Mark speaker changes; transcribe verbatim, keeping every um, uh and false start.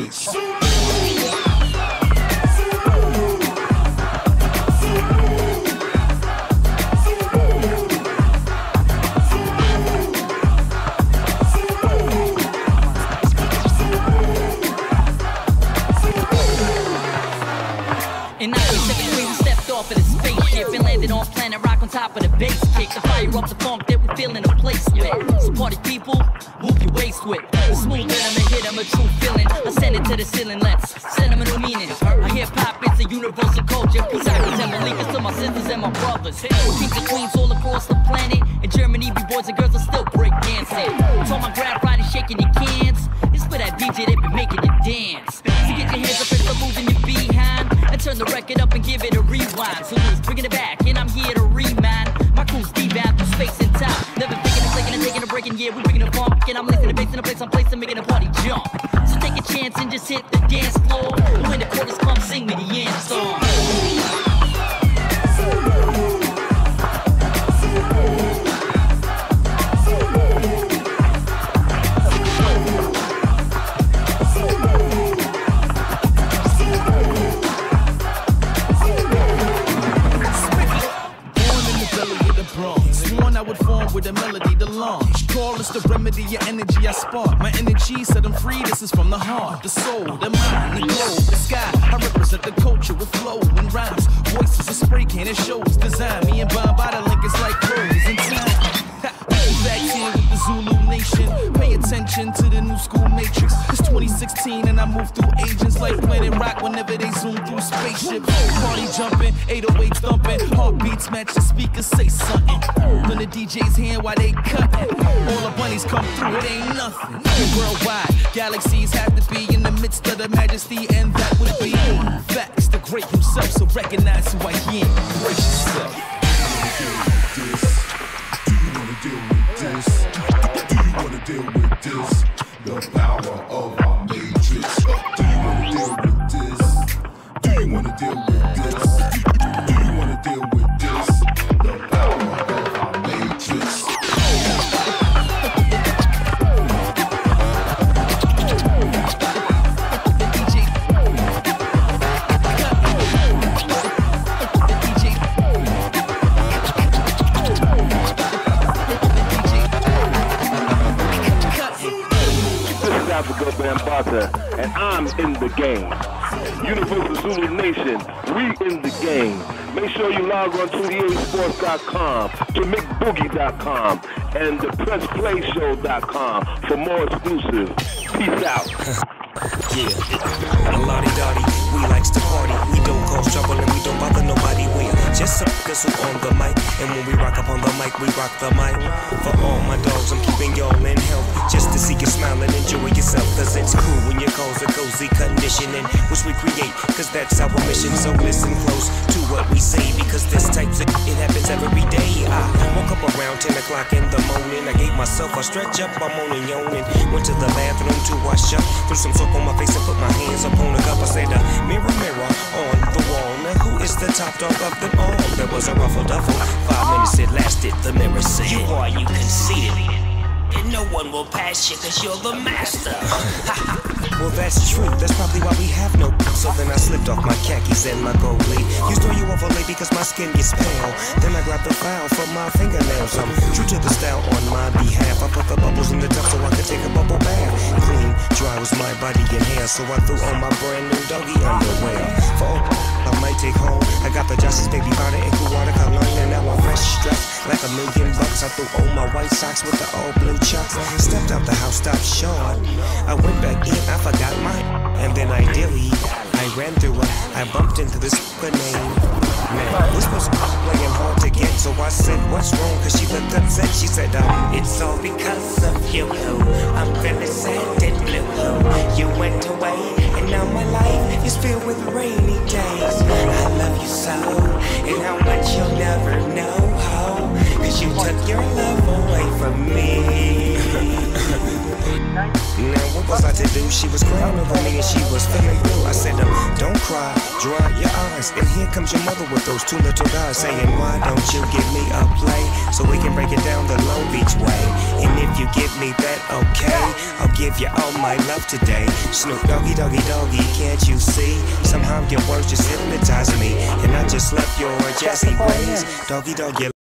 Speaker 1: matrix.
Speaker 2: In nineteen seventy-three, we stepped off of the spaceship and landed on planet rock on top of the bass kick. The fire up the funk that we feel in a place with. So party people, move your waist with. The smooth rhythm and hit 'em a true feeling. I send it to the ceiling, let's send 'em a new meaning. I hip hop is a universal culture. Peace out and believe it to my sisters and my brothers. Kings and queens all across the planet. In Germany, we boys and girls are still break dancing. So my grab riding, shaking your cans. It's for that D J that be making you dance. So get your hands up and start moving your behind. And turn the record up and give it a rewind. So who's bringing it back? And I'm here to remind. My crew's deep out through space and time. Never thinking of taking and taking a break. And yeah, we bringing a funk. And I'm listening to bass in a place I'm placing, making a party jump. So take a chance and just hit the dance floor. And when the chorus comes, sing me the end song.
Speaker 3: With a melody to launch. Call is the remedy, your energy I spark. My energy set them free, this is from the heart, the soul, the mind, the globe, the sky. I represent the culture with flow and rhymes. Voices, a spray can, it shows design. Me and Bob by the link is like clothes in time. Back here with the Zulu Nation. Pay attention to the new school matrix. It's twenty sixteen and I move through agents like Planet Rock whenever they zoom through spaceships. Party jumping, eight oh eight thumping. Heartbeats match the speakers, say something. When the D J's hand while they cutting. All the bunnies come through, it ain't nothing. Worldwide, galaxies have to be in the midst of the majesty, and that would be facts. The great himself, so recognize who I am. Brace yourself.
Speaker 1: Deal with this? Do you wanna deal with this? The power of our matrix. Do you wanna deal with this? Do you wanna deal with this? Do you wanna deal with this? The power of our matrix.
Speaker 4: Bambata, and I'm in the game. Universal Zulu Nation, we in the game. Make sure you log on to E A Sports dot com, to Mick Boogie dot com, and the Press Play Show dot com for more exclusive. Peace out.
Speaker 5: Yeah, a lottie-dottie, we likes to party. We don't cause trouble and we don't bother nobody. We're just some whistle on the mic. And when we rock up on the mic, we rock the mic. For all my dogs, I'm keeping y'all in health. Just to see you smile and enjoy yourself. Cause it's cool when you cause a cozy conditioning, which we create, cause that's our mission. So listen close to what we say, because this type's of it happens every day. I woke up around ten o'clock in the morning. I gave myself a stretch up, I'm on and yawning. Went to the bathroom to wash up, threw some soap on my face and put my hands up on the cup. I said, uh, mirror, mirror on the wall. Now who is the top dog of them all? There was a ruffle duffle. Five minutes it lasted. The mirror said, you are, you conceited. And no one will pass you cause you're the master. Well, that's true. That's probably why we have no. So then I slipped off my khakis and my goalie. Used to you overlay because my skin gets pale. Then I grabbed the file from my fingernails. I'm true to the style on my behalf. I put the bubbles in the tub so I could take a bubble bath. Clean, dry was my body and hair. So I threw on my brand new doggy underwear. For all I might take home, I got the Justice Baby powder and cool water cologne. And now I'm fresh strapped like a million bucks. I threw on my white socks with the all blue chucks. Stepped out the house, stopped short. I went back in, I forgot mine. And then ideally, I ran through her. I bumped into this good name. Man, this was playing hard to get. So I said, what's wrong? Cause she looked upset. She said, um, it's all because of you. I'm feeling sad and blue. You went away, and now my life is filled with rainy days. I love you so, and how much you'll never know. Cause you took your love away from me. Now what was I to do? She was crying over me and she was feeling blue. I said, um, don't cry, dry your eyes. And here comes your mother with those two little guys saying, why don't you give me a play so we can break it down the Long Beach way? And if you give me that, okay? I'll give you all my love today. Snoop Doggy Doggy Doggy, can't you see? Somehow your words just hypnotize me, and I just love your jazzy ways. Doggy Doggy.